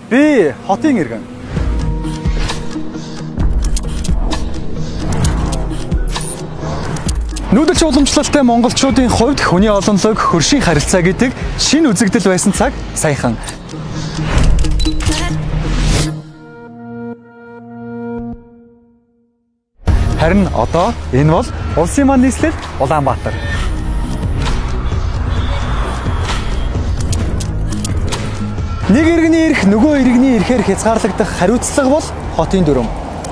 Би хотын иргэн. Нүүдэлч уламжлалтай монголчуудын хувьд хүний олонлог, хөршийн харилцаа гэдэг шинэ үзэгдэл байсан цаг саяхан. Харин одоо энэ бол улсын маань нийслэл Улаанбаатар. Нэг иргэний эрх нөгөө иргэний эрхээр хязгаарлагдах хариуцлага бол хотын дүрм.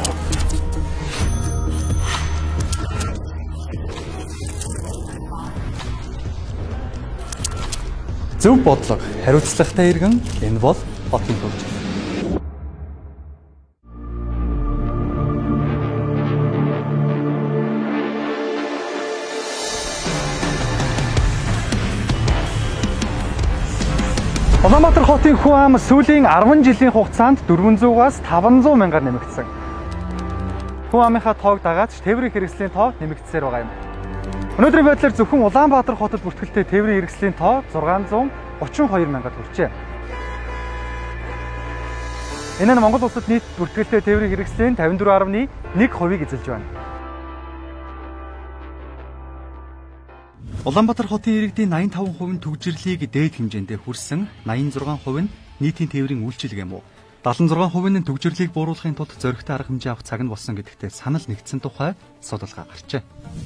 Зөв бодлого, хариуцлагатай иргэн энэ бол хотын хөгжил. Улаанбаатар хотын хүн ам сүүлийн 10 жилийн хугацаанд 400-аас 500 мянгаар нэмэгдсэн. Хүн амынхаа тоог дагаад тээврийн хэрэгслийн тоо нэмэгдсээр байгаа юм. Өнөөдрийн байдлаар зөвхөн Улаанбаатар хотод бүртгэлтэй тээврийн хэрэгслийн тоо 632 мянгаад хүрчээ. Энэ нь Монгол улсад нийт бүртгэлтэй тээврийн хэрэгслийн 54.1%-ийг эзэлж байна. Улаанбаатар хотын иргэдийн 85% нь түгжирлийг дээд хэмжээндээ хүрсэн, 86% нь нийтийн тээврийн үйлчилгээ юм уу. 76% нь түгжирлийг бууруулахын тулд зоригтой арга хэмжээ авах цаг нь болсон гэдэгтээ санал нэгдсэн тухай судалгаа гарчээ.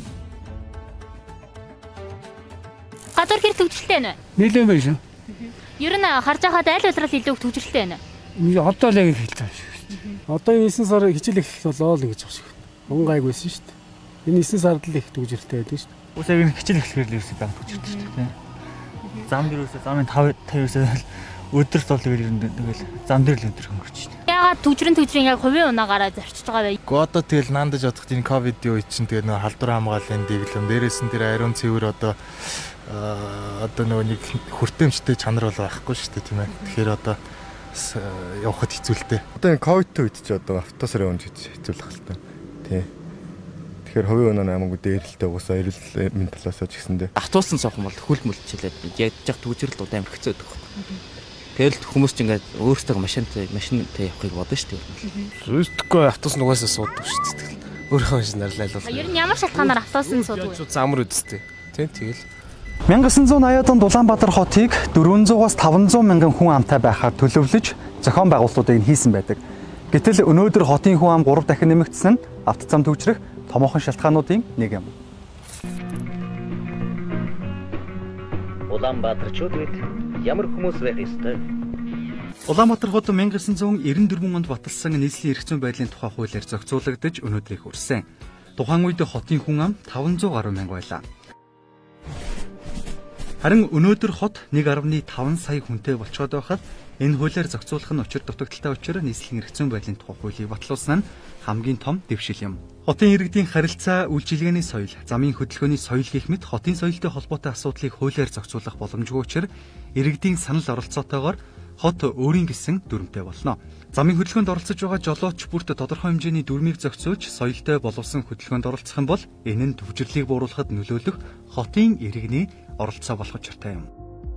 Гадуур хэр төвжирэлтэй байна вэ? Нэлээд байна шүү. Ер нь харж байхад аль улсрал илүү төвжирэлтэй байна? Одоо л яг хэлж байгаа шүү. Одоо 9 сар хичээл эхлэх болоо л гэж байгаа шүү. Унган гайг байсан шүү дээ. Энэ 9 сард л их төвжирэлтэй байдаг шүү. Үсэг нь хичээл эхлэхээр л ерөөсөө баг төвжирэлтэй шүү дээ. Зам дээрээс замын 50-50-аас өдөр толгойр ер нь тэгэл зам дээр л өндөр хөнгөрч шүү дээ. Яагаад төвжирэн яг хувийн унаагаараа зарчиж байгаа вэ? Гэхдээ одоо тэгэл наандаж одох тийм ковидын үед чинь тэгээ нөө халдвар хамгааллын дэглэм дээрээс нь тэр ариун цэвэр одоо нөгөө нэг хүртээмжтэй чанар бол байхгүй шүү дээ тийм ээ. Тэгэхээр одоо явахд хэцүү л дээ. Одоо энэ ковидын үед ч одоо автобусаар явж хэцүүлэх л та. Тий. Тэгэхээр хувийн унаа амаагүй дээрлэлтэй угаасаа эрүүл мэнд талаас ч гэсэндээ. Автобусан цохон бол хөл мөлчлээд ядж төвжирэл удаа амар хэцүү байдаг. Тэгэл хүмүүс ч ингээд өөрсдөө машинтай явахыг бодно шүү дээ. Зүсдэхгүй автобус нугасаа суудаг шүү дээ. Өөрийнхөө машинаар л айлуулсан. Ер нь ямар шалтгаанаар автобусан суудаг вэ? Замар үдстэй. Тийм тэгэл. 1980-ад онд Улаанбаатар хотыг 400-аас 500 мянган хүн амтай байхаар төлөвлөж зохион байгуулалтуудыг хийсэн байдаг. Гэтэл өнөөдөр хотын хүн ам 3 дахин нэмэгдсэн нь авто зам төвчрөх томоохон шалтгаануудын нэг юм. Улаанбаатарчууд үед ямар хүмүүс байх ёстой? Улаанбаатар хот 1994 онд баталсан нийслэлийн эрх зүйн байдлын тухай хуулиар зохицуулагдаж өнөөдрийг хүрсэн. Тухайн үед хотын хүн ам 500 гаруй мянга байлаа. Харин өнөөдөр хот 1.5 сая хүнтэй болцоод байхад энэ хуулиар зохицуулах нь учир дутагдaltaй учраас нийслэлийн эрх зүйн байдлын тухай хуулийг батлуулсан нь хамгийн том дэвшил юм. Хотын иргэдийн харилцаа, үйлчилгээний соёл, замын хөдөлгөөний соёл гэх мэт хотын соёлтой холбоотой асуудлыг хуулиар зохицуулах боломжгүй учраас иргэдийн санал оролцоотойгоор хот өөрийн гэсэн дүрмтэй болно. Замын хөдөлгөөнд оролцож байгаа жолооч бүрт тодорхой хэмжээний дүрмийг зохицуулж соёлтой боловсон хөдөлгөөнд оролцох юм бол энэ нь төвжирлийг бууруулахад нөлөөлөх хотын иргэний оролцоо болох учиртай юм.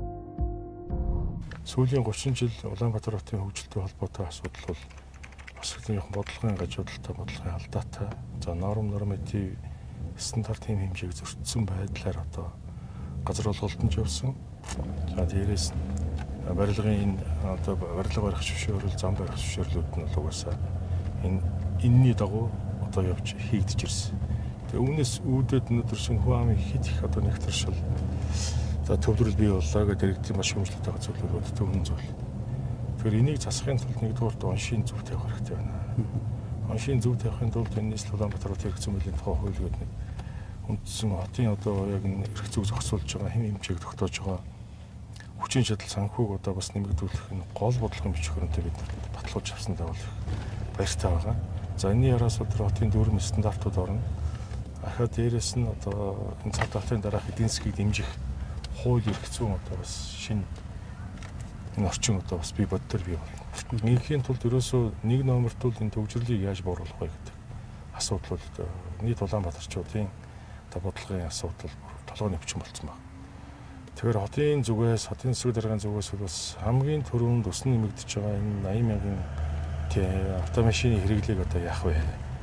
Сүүлийн 30 жил Улаанбаатар хотын хөгжилтэй холбоотой асуудал бол бас их бодлогын гажуудалтай, бодлогын алдаатай, за норматив стандартын хэмжээг зөрчсөн байдлаар одоо газар болголтонд явсан. За дээрээс барилгын одоо барилга барих зөвшөөрөл, зам барих зөвшөөрлүүд нь бол угаасаа энэний дагуу одоо явж хийгдэж ирсэн. Тэгээ үүнээс үүдээд өнөөдөр шинэ хүн амын хит их одоо нэгтршил за төвлөрөл бий боллоо гэдэг иргэдийн маш хэмжлэлтэй байгаа зүйлүүд төвөн зүйл. Тэгэхээр энийг засахын тулд нэгдүгээр оншийн зөв тавих хэрэгтэй байна. Оншийн зөв тавихын тулд энэ нийслэл Улаанбаатар хотын эрх зүйн байдлын тухай хууль гэдэг нэг үндсэн хотын одоо яг энэ эрх зүйг зохицуулж байгаа хэм хэмжээг тогтоож байгаа хүчин чадал санхүүг одоо бас нэмэгдүүлэх энэ гол бодлогын бичвэрнтэй бид баталгуулж авсандаа бол баяртай байгаа. За энэний яраас өдөр хотын дүрм стандартууд орно. Ахаа дээрээс нь одоо энэ цав давтын дараах эдийн засгийг дэмжих хууль эрх зүйн одоо бас шинэ энэ орчин одоо бас бий боддоор бий болно. Нэгхийн тулд ерөөсөө нэг номерт бол энэ төвжирлийг яаж бууруулах вэ гэдэг асуудал бол нийт Улаанбаатарчуудын одоо бодлогын асуудал толгойн өвчин болсон байна. Тэгэхээр хотын зүгээс, хотын засаг даргын зүгээс бас хамгийн түрүүнд өснө нэмэгдэж байгаа энэ 80,000 автомашины хэрэглээг одоо яах вэ?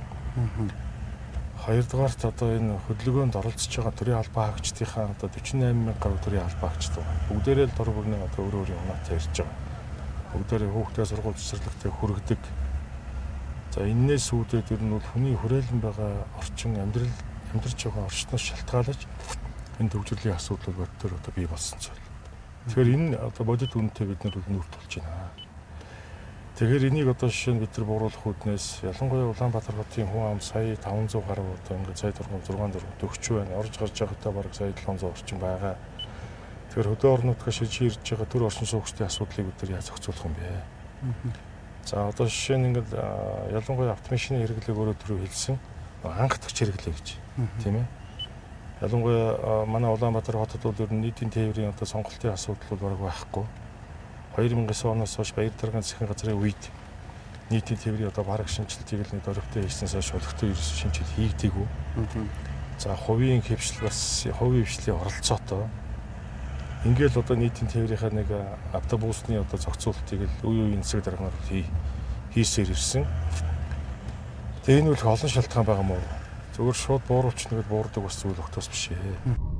Хоёрдугаарт одоо энэ хөдөлгөөнд оролцож байгаа төрийн албан хаагчдынхаа одоо 48,000 гаруй төрийн албан хаагчд байна. Бүгдээрээ л дор бүрний одоо өөр өөр юмнаатай ирж байгаа. Бүгдээрээ хүүхдээ сургууль цэцэрлэгтээ хүргэдэг. За энээс үүдээд ер нь бол хүний хүрээлэн байгаа орчин амьдрж байгаа орчноос шалтгаалж энэ төвчрлийн асуудлууд бодтоор одоо бий болсон зүйл. Тэгэхээр энэ одоо бодит үнэтэй бид нар нүүр тулж байна. Тэгэхээр энийг одоо жишээ нь бид нар бууруулах үүднээс ялангуяа Улаанбаатар хотын хүн ам сая 500 гаруй одоо ингээд сая 6 төгсч байна. Орж гарч байхдаа бараг сая 700 орчим байгаа. Тэгэхээр хөдөө орон нутгаа шилжиж ирж байгаа төр орчин суугчдын асуудлыг бид нар яаж зохицуулах юм бэ? За одоо жишээ нь ингээд ялангуяа автомашины хэрэглээг өөрөө түрүү хэлсэн хангалтч хэрэглээ гэж тийм ээ. Ялангуяа манай Улаанбаатар хотод бол ер нь нийтийн тээврийн одоо сонголтын асуудал бол бараг байхгүй. 2009 оноос хойш баяр даргын засгийн газрын үед нийтийн тээврийн одоо бараг шинжилтийг л нэг дөрөвтэй хийснээс хойш олигтой ерөөс шинжил хийгдээгүй. За хувийн хвшил бас хувийн хвшлийн оролцоотой. Ингээл одоо нийтийн тээврийнхаа нэг автобусны одоо зохицуултыг л үе үеийн засаг дарганаар хийсээр ирсэн. Тэгээ энэ үл олон шалтгаан байгаа мó. Зөвхөн шууд бууруулч нэгэд буурдаг бас зүйл өгтөөс биш ээ.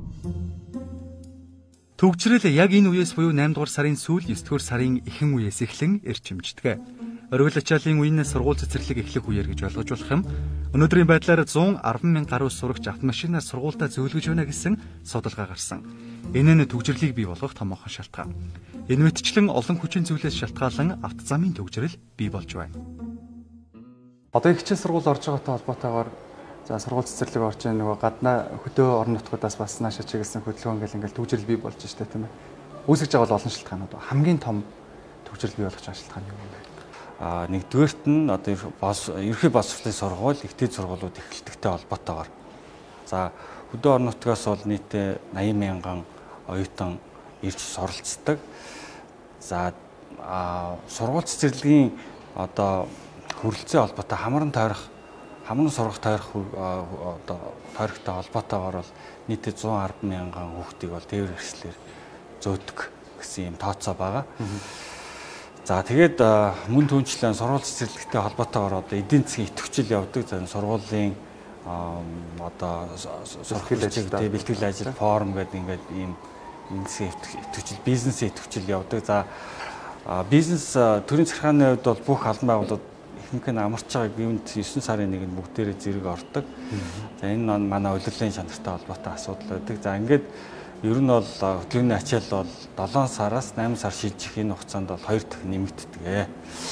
Төгжрөл яг энэ үеэс буюу 8 дугаар сарын сүүл 9 дугаар сарын ихэнх үеэс эхлэн эрчимждэг. Оргил ачааллын үеийнээс сургууль цэцэрлэг эхлэх үеэр гэж ойлгож болох юм. Өнөөдрийн байдлаар 110,000 гаруй сурагч автомашинаар сургуультай зөвлөж байна гэсэн судалгаа гарсан. Энэ нь төгжрлийг бий болгох томоохон шалтгаан. Энэ мэтчлэн олон хүчин зүйлээс шалтгаалan автозамын төгжрөл бий болж байна. Одоо хичээл сургууль орж байгаатай холбоотойгоор за сургууль цэцэрлэг орж байгаа нөгөө гаднаа хөдөө орон нутгуудаас бас наашаа чиглэсэн хөдөлгөөн ингээл төгжрөл бий болж штэ тийм ээ. Үүсгэж байгаа бол олон шалтгаанууд байна. Хамгийн том төгжрөл бий болгох шалтгаан юу юм бэ? Нэгдүгээрт нь одоо ерхий боловсролын сургууль, ихтэй сургуулиуд эхэлдэгтэй холбоотойгоор. За хөдөө орон нутгаас бол нийтээ 80,000 оюутан ирж суралцдаг. За сургууль цэцэрлэгийн одоо хүрэлцээ холбоотой хамран сургах тойрох одоо тойрогтой холбоотойгоор бол нийтээ 110,000 хүүхдийг бол тээвэр хэрэгслэр зөөдөг гэсэн юм тооцоо байгаа. За тэгээд мөн түнчлэн сургууль цэцэрлэгтэй холбоотойгоор одоо эдийн засгийн идэвхжил явдаг. За сургуулийн одоо сургууль ажил, бэлтгэл ажил, форум гэдэг ингээд ийм идэвхжил, бизнесийн идэвхжил явдаг. За бизнес төрийн захиргааны хувьд бол бүх албан байгууллагууд ихэнх нь амарч байгаа гэмт 9 сарын 1-нд бүгдээрээ зэрэг ордог. За энэ манай удирдлагын чанартай холбоотой асуудал байдаг. За ингээд ер нь бол хөдөлгөөний ачаал бол 7 сараас 8 сар шилжих энэ хугацаанд бол 2 дахин нэмэгддэг.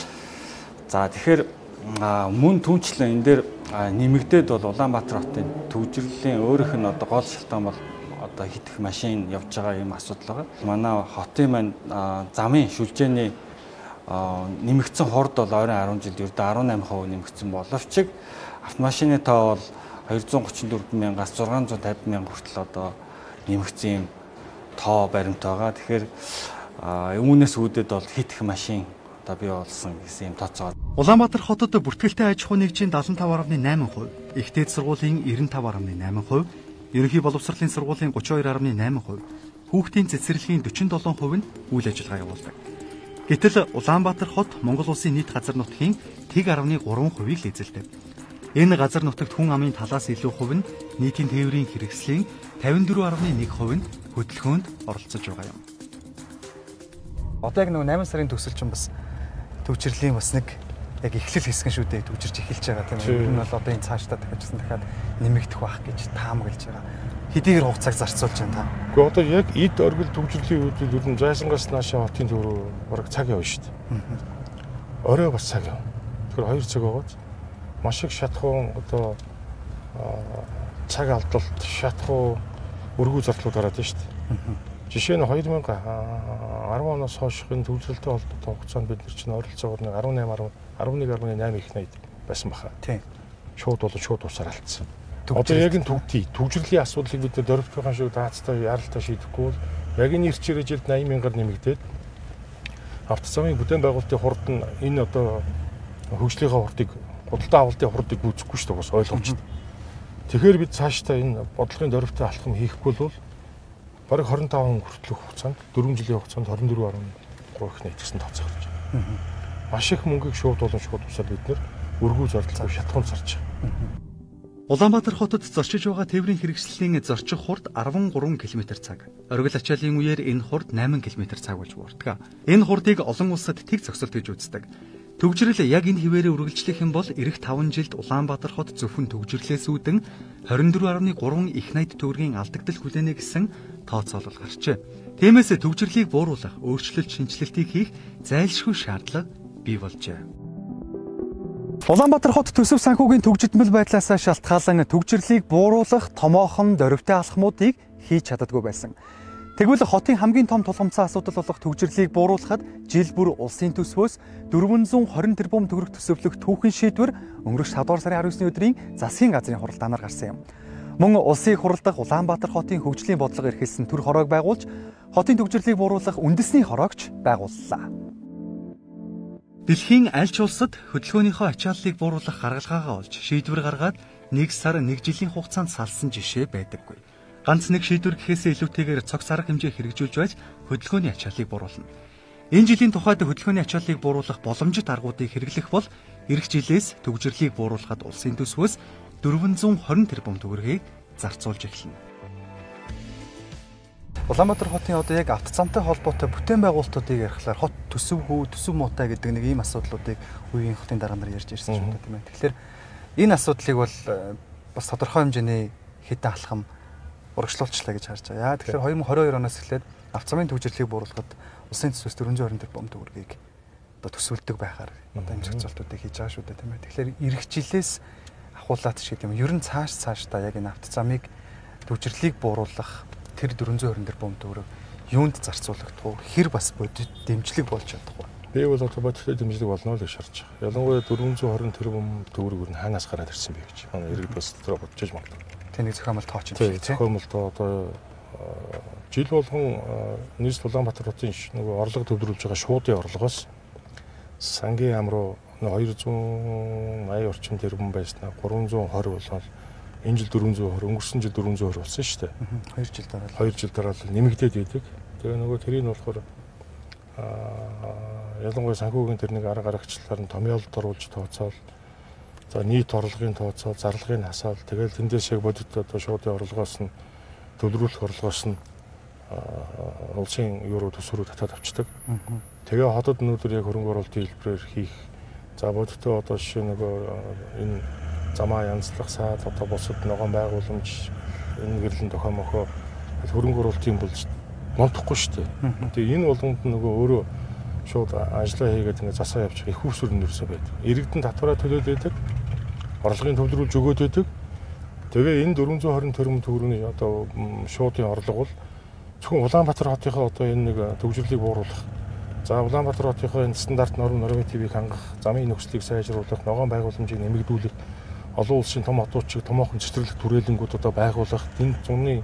За тэгэхээр мөн түнчлэн энэ дээр нэмэгдээд бол Улаанбаатар хотын төвжирлийн өөрийнх нь одоо гол шалтгаан бол одоо хит их машин явж байгаа юм асуудал байгаа. Манай хотын маань замын шүлжээний нэмэгдсэн хурд бол ойрон 10 жилд ердөө 18% нэмэгдсэн боловч автомашины тоо бол 234,000-аас 650,000 хүртэл одоо нэмэгдсэн юм тоо баримт байгаа. Тэгэхээр үүнээс үүдээд бол хит их машин одоо бий болсон гэсэн юм тооцоо. Улаанбаатар хотод бүртгэлтэй аж ахуй нэгжийн 75.8%, ихтэй сургуулийн 95.8%, ерөнхий боловсролын сургуулийн 32.8%, хүүхдийн цэцэрлэгийн 47% нь үйл ажиллагаа явуулдаг. Гэтэл Улаанбаатар хот Монгол улсын нийт газар нутгийн 1.3%-ийг л эзэлдэг. Энэ газар нутагт хүн амын талаас илүү хувь нь нийтийн тээврийн хэрэгслийн 54.1% нь хөдөлгөөнд оролцож байгаа юм. Одоо яг нэг 8 сарын төгсөл чинь бас төвчрлийн бас нэг яг эхлэл хэсгэн шүү дээ, төвчрж эхэлж байгаа тийм ээ. Энэ бол одоо энэ цаашдаа дахиад нэмэгдэх байх гэж таамаглаж байгаа. Хэдийгээр хугацааг зарцуулж байна та. Гэхдээ одоо яг эд оргил төвчрлийн үед ер нь зайсангаас наашаа хотын төв рүү бараг цаг явна шүү дээ. Орой бас цаг явна. Тэгэхээр 2 цаг байгааз маш их шатхуун одоо цаг алдалт, шатхуу өргүү зардлууд гараад байна шүү дээ. Жишээ нь 2010 оноос хойшгийн төвлөрөлтөй холбоотой хугацаанд бид нар чинь ойролцоогоор 11.8 их найд байсан баха. Тийм. Шууд усаар алдсан. Одоо яг энэ төвжирлийн асуудлыг бид дөрөвт байгаа шиг даацтай яралтай шийдэхгүй бол яг энэ ирчээрээ жилд 80,000-аар нэмэгдээд автозамын бүтээн байгуулалтын хурд нь энэ одоо хөгжлийнхаа хурдыг худалдаа авалтын хурдыг гүйцэхгүй шүү дээ бас ойлгомжтой. Тэгэхээр бид цаашдаа энэ бодлогын дөрөвтэй алхам хийхгүй бол бараг 25 хүртэлх хугацаанд 4 жилийн хугацаанд 24.3 их найдсан тооцоо гарч байна. Маш их мөнгөийг шууд болон шууд усаад бид нэр өргүү зарлалгүй шатхуун зарж байгаа. Улаанбаатар хотод зорчиж байгаа тээврийн хэрэгслийн зорчих хурд 13 км цаг. Оргил ачааллын үеэр энэ хурд 8 км цаг болж буурдаг. Энэ хурдыг олон улсад тэг зогсолт гэж үздэг. Төгжрөл яг энэ хിവэрээ үргэлжлэх юм бол эх 5 жилд Улаанбаатар хот зөвхөн төгжрлээс үүдэн 24.3 их найд төгрөгийн алдагдал хүлээнэ гэсэн тооцоолол гарчээ. Тиймээс төгжрлийг бууруулах, өөрчлөлт шинжилэлтийг хийх зайлшгүй шаардлага бий болжээ. Улаанбаатар хот төсөв санхүүгийн төгжидмэл байдлаас шалтгаалan төгжрлийг бууруулах томоохон дөрвтэй алхмуудыг хийж чаддаггүй байсан. Тэгвэл хотын хамгийн том тулгымцсан асуудал болох төгжрлийг бууруулахад жил бүр улсын төсвөөс 420 тэрбум төгрөг төсөвлөх түүхэн шийдвэр өнгөрөх 7 сарын 19-ний өдрийн засгийн газрын хуралдаанаар гарсан юм. Мөн улсын хурал дахь Улаанбаатар хотын хөгжлийн бодлого эрхэлсэн төр хороог байгуулж хотын төгжрлийг бууруулах үндэсний хороогч байгууллаа. Дэлхийн аль ч улсад хөдөлгөөнийхөө ачааллыг бууруулах гаргалгаагаа олж шийдвэр гаргаад 1 сар 1 жилийн хугацаанд салсан жишээ байдаггүй. Ганц нэг шийдвэр гэхээсээ илүүтэйгээр цогц арга хэмжээ хэрэгжүүлж байж хөдөлгөөний ачааллыг бууруулна. Энэ жилийн тухайд хөдөлгөөний ачааллыг бууруулах боломжит аргуудыг хэрэглэх бол эх жилээс төгжрлийг бууруулахад улсын төсвөөс 420 тэрбум төгрөгийг зарцуулж эхэлнэ. Улаанбаатар хотын одоо яг автозамтай холбоотой бүтээн байгуулалтуудыг ярихлаар хот төсөв хүү, төсөв муутай гэдэг нэг ийм асуудлуудыг үеийн хотын дарга нар ярьж ирсэн шүү дээ тийм ээ. Тэгэхээр энэ асуудлыг бол бас тодорхой хэмжээний хэдэн алхам урагшлуулчлаа гэж харж байгаа. Тэгэхээр 2022 оноос эхлээд автозамын төгжрлийг бууруулахад улсын төсвөөс 420 тэрбум төгрөгийг одоо төсвөлдөг байхаар одоо энэ зохицуултуудыг хийж байгаа шүү дээ тийм ээ. Тэгэхээр эх жилээс ахуулаад ч гэдэг юм. Ер нь цаашдаа яг энэ автозамыг төгжрлийг бууруулах тэр 420 тэрбум төгрөг юунд зарцуулагдах вэ? Хэр бас бодит дэмжлэг болж чадах вэ? Би бол одоо бодит дэмжлэг болно л гэж харж байгаа. Ялангуяа 420 тэрбум төгрөг нь хаанаас гараад ирсэн бэ гэж. Манай иргэд бас дотроо бодож магадгүй. Тэнийг зохиомжтой тооч юм шиг тийм. Зохиомжтой одоо жил болгон нийс Улаанбаатар хотын нөгөө орлого төвлөрүүлж байгаа шуудын орлогоос сангийн ам руу 280 орчим тэрбум байснаа 320 болоод энэ жил 420, өнгөрсөн жил 420 болсон шүү дээ. 2 жил дараа л нэмэгдээд идэг. Тэгээ нөгөө тэрийг болохоор ялангуяа санхүүгийн тэр нэг арга гаргачлалаар нь томьёолд оруулж тооцоол. За нийт орлогын тооцоо, зарлагын хасаал тэгэл тэндээс яг бодит одоо шуудын орлогоос нь төвлөрүүлэх орлогоос нь улсын евро төсвөрөөр татаад авчдаг. Тэгээ хотод өнөөдөр яг хөрөнгө оруулалтын хэлбэрээр хийх. За бодиттой одоо жишээ нөгөө энэ замаа янзлах саад одоо босод ногоон байгууламж энэ гэрлэн тохиомохоо хөрөнгө оруулалтын болж монтохгүй шүү дээ. Тэгээ энэ болгонд нөгөө өөрөө шууд ажиллаа хийгээд ингэ засаа явчих их усүр нэрсэ байдаг. Иргэдэн татвараа төлөөд байдаг. Орлогын төвлөрүүлж өгөөд байдаг. Тэгээ энэ 420 тэрбум төгрөгийн одоо шуудын орлого бол зөвхөн Улаанбаатар хотынхоо одоо энэ нэг төгжрлийг бууруулах. За Улаанбаатар хотынхоо энэ стандарт норм нормативыг хангах, замын нөхцөлийг сайжруулах, ногоон байгууламжийг нэмэгдүүлэх, олон улсын том хотуудчиг томоохон цэцэрлэг түрээлэнгүүд одоо байгуулах, энэ зуны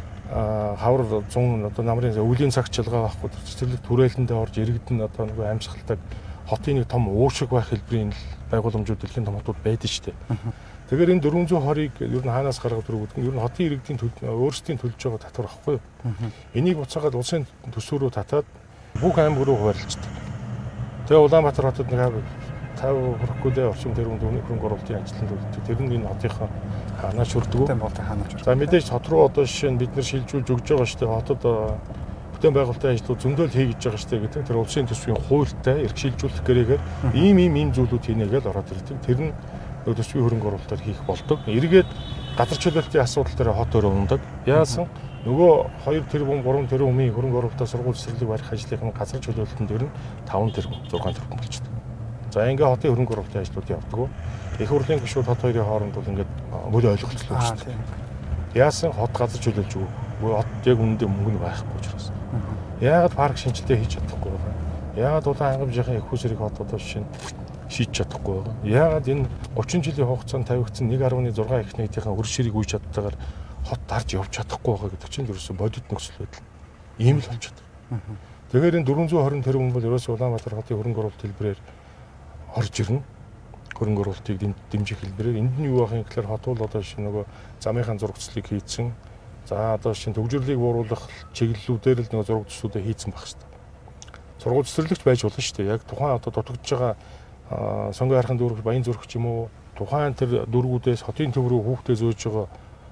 хавар 100 одоо намрын өвлийн цагчилгаа байхгүй цэцэрлэг түрээлэндээ орж иргэдэн одоо нэг амьсгалдаг хотын нэг том уушиг байх хэлбэрийн байгууламжууд дэлхийн том хотууд байдаг шүү дээ. Тэгэхээр энэ 420-ыг ер нь хаанаас гаргаад өргөдөг нь ер нь хотын иргэдийн өөрсдийн төлж байгаа татвар ахгүй юу? Энийг буцаагаад улсын төсвөрөөр татаад бүх аймаг руу хуваарлцдаг. Тэгээ Улаанбаатар хотод нэг 50 хүрхгүйдээ орчим тэрбум төгрөгийн хөрөнгө оруулалтын ажилтнууд үлддэг. Тэр нь энэ хотынхаа хаанаач хүрдэг. За мэдээж хот руу одоо жишээ нь бид нар шилжүүлж өгж байгаа шүү дээ. Хотод бүтээн байгуулалтын ажлууд зөндөл хийж байгаа шүү дээ гэдэг. Тэр улсын төсвийн хуультай эрх шилжүүлэх гэрээгээр ийм зүйлүүд хийнэ гэж ороод ирдэг. Тэр нь төсвийн хөрөнгө оруулалтаар хийх болдог. Эргээд газар чөлөөлтийн асуудал дээр хот өөрөө ундаг. Яасан нөгөө 2 тэрбум 3 тэрбумын хөрөнгө оруулалтаа сургууль цэцэрлэг барих ажлын газар чөлөөлөлтөнд дээр нь 5 тэрбум 6 тэрбум болчихдог. За ингээ хотын хөрөнгө оруулалтын ажлууд явдаг. Их хурлын гишүүд хот хоёрын хооронд бол ингээд мөл ойлголцлоо шүү дээ. Яасан хот газар чөлөөлж өгөө. Хот яг үнэндээ мөнгө нь байхгүй учраас. Яагаад парк шинжилгээ хийж чадахгүй байгаа? Яагаад улаан хангамжийн их усрыг хот одоо жишээ нь шийдэж чадахгүй байгаа? Яагаад энэ 30 жилийн хугацаанд тавигдсан 1.6 их нийтийн үр ширийг үйж чаддагаар хот дарж явж чадахгүй байгаа гэдэг чинь ерөөсөө бодит нөхцөл байдал. Ийм л болж байгаа. Тэгэхээр энэ 420 тэрбум бол ерөөсөө Улаанбаатар хотын хөрөнгө оруулалт хэлбэрээр орж ирнэ. Хөрөнгө оруулалтыг дэмжих хэлбэрээр энд нь юу байх юм гэхээр хот бол одоо жишээ нөгөө замынхаа зурагцлыг хийцэн За одоо шинэ төгжрлийг бууруулах чиглэлүүдээр л нэг зураг төслүүдээ хийцэн байх хэрэгтэй. Сургууль цэцэрлэгч байж болно шүү дээ. Яг тухайн одоо дутагдж байгаа сонгон хайрхан дүүрэг, баян зүрх ч юм уу тухайн тэр дүүргүүдээс хотын төв рүү хүүхдээ зөөж байгаа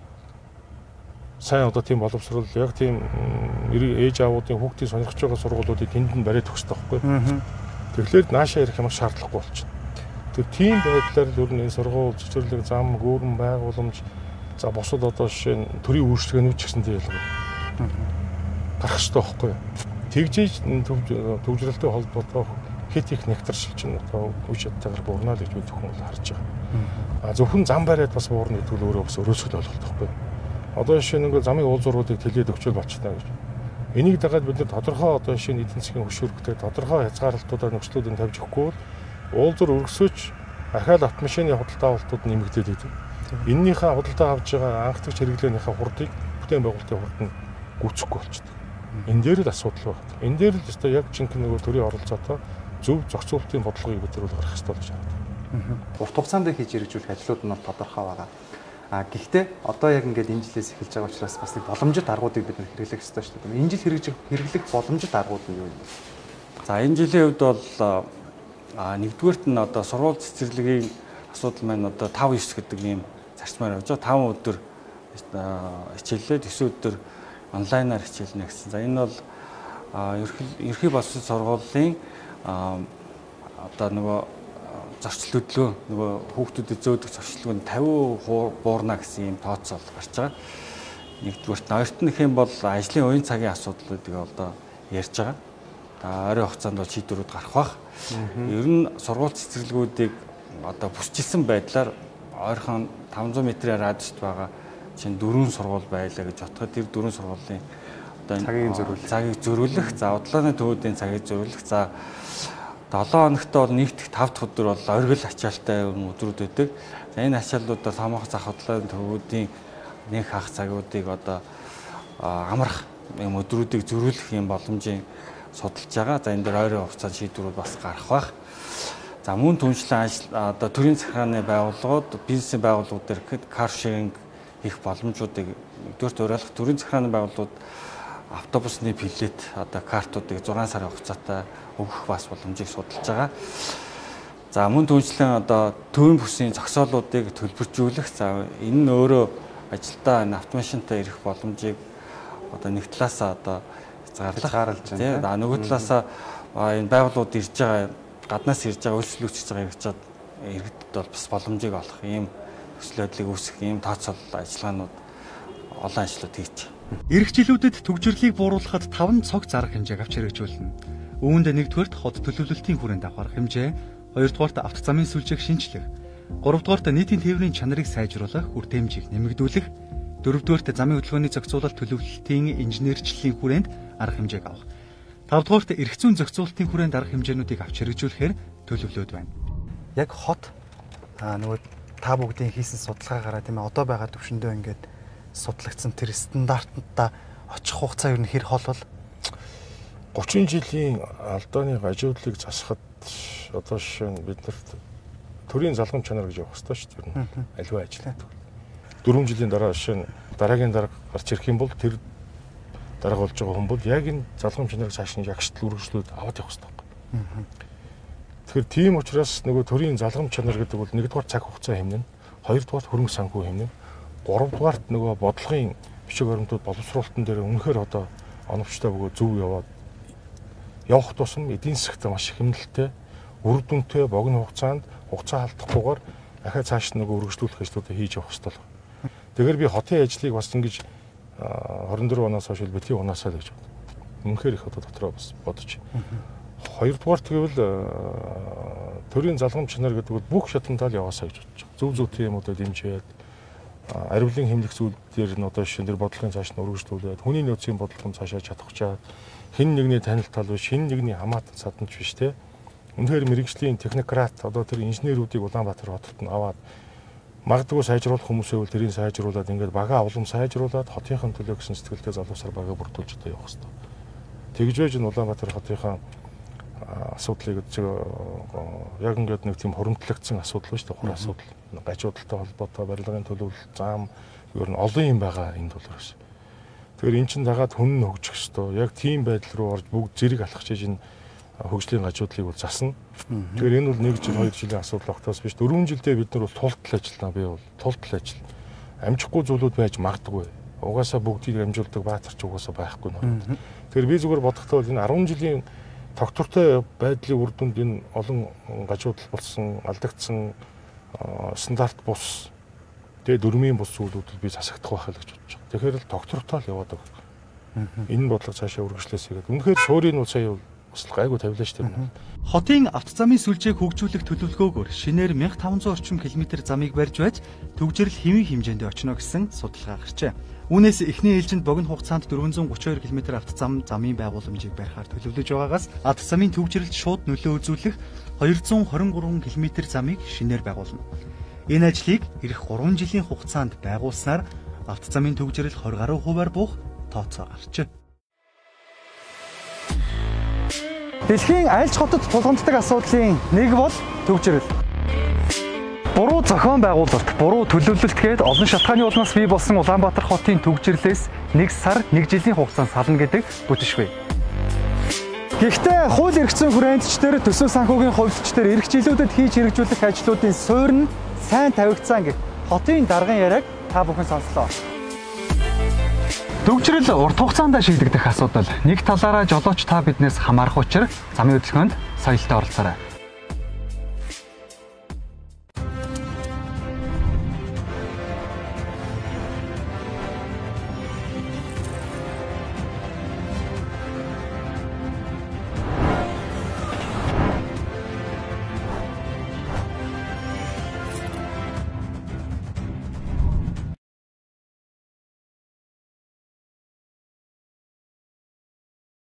сайн одоо тийм боловсрол яг тийм ээж аавуудын хүүхдийн сонирхож байгаа сургуулиудыг тэнд нь бариад өгөх хэрэгтэй байхгүй. Тэгэхээр наашаа ирэх юм шаардлагагүй болчихно. Тэр тийм байдлаар л өөр нэг сургууль, цэцэрлэг, зам, гүүрэн байгууламж за бусад одоо жишээ нь төрийн үйлчлэгээнүүд ч гэсэн тийм ялгаа. Гарах хэрэгтэй байхгүй. Тэгжээж төвжрэлтэй холбоотой хит их нэгтаршилж нь одоо үе шаттайгаар буурнаа л гэж би зөвхөн харж байгаа. Зөвхөн зам бариад бас буурна гэдэг нь өөрөө бас өрөөсгөл ойлголт байхгүй. Одоо жишээ нь замын уулзууруудыг тэлээд өгчөөл болчихно гэж. Энийг дагаад бид нар тодорхой одоо жишээ нь эдийн засгийн хөшөөрөгтэй тодорхой хязгаарлалтуудаар нөхцлүүдийг тавьж өгөхгүй уулзуур өргөсөж ахаал автомашины худалдаа авалтууд нэмэгдээд идэв. Эннийхээ худалдаа авж байгаа анхдагч хэрэглээнийхээ хурдыг бүтээн байгуулалтын хурд нь гүйцэхгүй болчихдог. Энэ дээр л асуудал байна. Энэ дээр л өстой яг жинхэнэ нөгөө төрийн оролцоотой зөв зохицуулалтын бодлогыг бид нар гаргах хэрэгтэй гэж байна. Урт хугацаанд хийж хэрэгжүүлэх ажлууд нь тодорхой байгаа. Гэхдээ одоо яг ингээд энэ жилээс эхэлж байгаа учраас бас нэг боломжит аргуудыг бид хэрэглэх хэрэгтэй шүү дээ. Энэ жил хэрэглэх боломжит аргууд нь юу юм бэ? За энэ жилийн хувьд бол нэгдүгээрт нь одоо сургууль цэцэрлэгийн асуудал маань одоо 5-9 гэдэг ийм зарчмаар явж байгаа. 5 өдөр хичээллээ, 9 өдөр онлайнаар хичээлнэ гэсэн. За энэ бол ерхий боловсрол сургуулийн одоо нөгөө зорчлол хөдлөө нөгөө хүүхдүүдэд зөөдөг зорчлог нь 50% буурна гэсэн юм тооцоол гарч байгаа. Нэгдүгээрт нь хоёрт нь хэм бол ажлын уян цагийн асуудлуудыг одоо ярьж байгаа. Ойрын хугацаанд бол шийдвэрүүд гарах бах. Ер нь сургууль цэцэрлэгүүдийг одоо бүсчилсэн байдлаар ойрхон 500 м-ийн радиуст байгаа чинь 4 сургууль байлаа гэж бодоход тэр 4 сургуулийн одоо цагийг зөрүүлэх, за удалгааны төвүүдийн цагийг зөрүүлэх, за 7 хоногт бол нэгт 5 дахь өдөр бол оргил ачаалтай өдрүүд байдаг. За энэ ачааллуудаар томоохон зах худлааны төвүүдийн нэг хах цагуудыг одоо амрах юм өдрүүдийг зөрүүлэх юм боломжийн судалж байгаа. За энэ дээр ойрын хугацаанд шийдвэрүүд бас гарах бах. За мөн түншлэн ажил одоо төрийн захиргааны байгууллагууд, бизнесийн байгууллагууд дээр кар шеринг хийх боломжуудыг нэгдүгээр уриалах, төрийн захиргааны байгууллагууд автобусны билет одоо картуудыг 6 сарын хугацаатай өгөх бас боломжийг судалж байгаа. За мөн түншлэн одоо төвийн бүсийн зогсоолуудыг төлбөржүүлэх. За энэ нь өөрөө ажилдаа энэ автомашинтай ирэх боломжийг одоо нэг талаасаа одоо хязгаарлаж байна. Нөгөө талаасаа энэ байгууллагууд ирж байгаа гаднаас ирж байгаа үйлчлүүлэгч хийж байгаа иргэдэд бол бас боломжийг олох ийм төсөл байдлыг үүсгэх ийм тооцоолол ажиллагаанууд олон ажлууд хийж байна. Ирэх жилүүдэд төгжрлийг бууруулахад 5 цогц арга хэмжээг авч хэрэгжүүлнэ. Үүнд нэгдүгээрт хот төлөвлөлтийн хүрээнд авах хэмжээ, хоёрдугаарт авто замын сүлжээг шинжлэх, гуравдугаарт нийтийн тээврийн чанарыг сайжруулах, хүртээмжийг нэмэгдүүлэх, дөрөвдүгээрт замын хөдөлгөөний зохицуулалт төлөвлөлтийн инженерчлэлийн хүрээнд арга хэмжээг авах. Тавдугаарт эрх зүйн зохицуулалтын хүрээнд арга хэмжээнүүдийг авч хэрэгжүүлэхээр төлөвлөд байна. Яг хот нөгөө та бүгдийн хийсэн судалгаагаараа тийм ээ одоо байгаа төвшөндөө ингээд судлагдсан тэр стандарттай очих хугацаа юу нэр хол бол 30 жилийн алдааны гажуудлыг засахад одоо жишээ нь биднэрт төрийн залгамж чанар гэж явах хэрэгтэй шүү дээ. Аливаа ажил. 4 жилийн дараа жишээ нь дараагийн дарга гарч ирэх юм бол тэр дарга болж байгаа хүн бол яг энэ залгамж чанарыг цааш нь ягштал үргэлжлүүлээд аваад явах хэрэгтэй. Тэгэхээр тийм учраас нөгөө төрийн залгамж чанар гэдэг бол нэгдүгээр цаг хугацаа хэмнэн, хоёрдугаар хөрөнгө санхүү хэмнэн, гуравдугаарт нөгөө бодлогын бичиг баримтууд боловсруулалтын дээр үнэхээр одоо оновчтой бөгөөд зөв явах тусам эдийн засагт маш хэмнэлттэй, үр дүнтэй богино хугацаанд хугацаа алдахгүйгээр дахиад цааш нөгөө үргэлжлүүлэх ажлуудыг хийж явах хэрэгтэй л. Тэгэхээр би хотын ажлыг бас ингэж 24 оноос хойш битгий унаасаа л гэж байна. Үнэхээр их одоо дотроо бас бодож. Хоёрдугаар тэгвэл төрийн залгамж чанар гэдэг бол бүх шатантал яваасаа гэж бодож байна. Зөв зүйтэй юмудад дэмжиж аривлын хэмнэх зүйлээр нь одоо жишээ нь бодлогын цааш нь өргөжлүүлээд хүний нөөцийн бодлогын цаашаа чадахчаа хэн нэгний танил тал биш, хэн нэгний хамаатан саданч биш те. Үнэхээр мэрэгжлийн технократ одоо тэр инженерүүдийг Улаанбаатар хотод нь аваад магадгүй сайжруулах хүмүүсээ бол тэрийг сайжруулад ингээд бага авлам сайжруулад хотынхын төлөө гэсэн сэтгэлтэй залуусаар бага бүрдүүлж одоо явах хэрэгтэй. Тэгж байж нь Улаанбаатар хотынхаа асуудлыг яг ингээд нэг тийм хуримтлагдсан асуудал биш тухайн асуудал. Гажуудалтай холбоотой барилгын төлөвлөлт, зам ер нь олон юм байгаа энэ тулгуур. Тэгэхээр эн чинь дагаад хүн нь хөгжих ёстой. Яг тийм байдал руу орж бүгд зэрэг алхаж иж энэ хөгжлийн гажуудлыг бол засна. Тэгэхээр энэ бол 1 жил 2 жилийн асуудал огтоос биш. 4 жилдээ бид нар бол тултал ажиллана. Би бол тултал ажил. Амжихгүй зүйлүүд байж магадгүй. Угаасаа бүгдийг амжуулдаг баатарч угаасаа байхгүй нэ. Тэгэхээр би зүгээр бодохдоо энэ 10 жилийн тогтвортой байдлын үр дүнд энэ олон гажуудал болсон, алдагдсан стандарт бус тэгээ дөрмийн бус зүйлүүд би засагдах байх л гэж бодож байгаа. Тэгэхээр л тогтвортой л яваад байгаа. Энэ бодлого цаашаа үргэлжлээсэй гэдэг. Үнэхээр суурийн нь сая бас гайгүй тавилаа шүү дээ. Хотын автозамын сүлжээг хөгжүүлэх төлөвлөгөөгөөр шинээр 1500 орчим км замыг барьж байж төвжирэл хэвийн хэмжээнд очно гэсэн судалгаа гарчээ. Үүнээс эхний ээлжинд богино хугацаанд 432 км автозам замын байгууламжийг барихаар төлөвлөж байгаагаас автозамын төвжирэлд шууд нөлөө үзүүлэх 223 км замыг шинээр байгуулна. Энэ ажлыг эх 3 жилийн хугацаанд байгуулснаар автозамын төвжирэл 20 гаруй хувиар бух тооцоо гарчээ. Дэлхийн айлч хотод тулгамддаг асуудлын нэг бол төвжирэл. Буруу зохион байгуулалт, буруу төлөвлөлт гээд олон шалтгааны улмаас бий болсон Улаанбаатар хотын төвжирлээс 1 сар 1 жилийн хугацаанд сална гэдэг бүтэмжгүй. Гэхдээ хууль эрх зүйн хүрээндчдэр төсөв санхүүгийн хувьдчдэр эрх жилүүдэд хийж хэрэгжүүлэх ажлуудын суурь нь сайн тавигдсан гэх хотын даргын яриаг та бүхэн сонслоо. Төвжирэл урт хугацаанд шийдэгдэх асуудал. Нэг талаараа жолооч та биднээс хамаарах учраас замын хөдөлгөөнд соёлтой оролцоорой.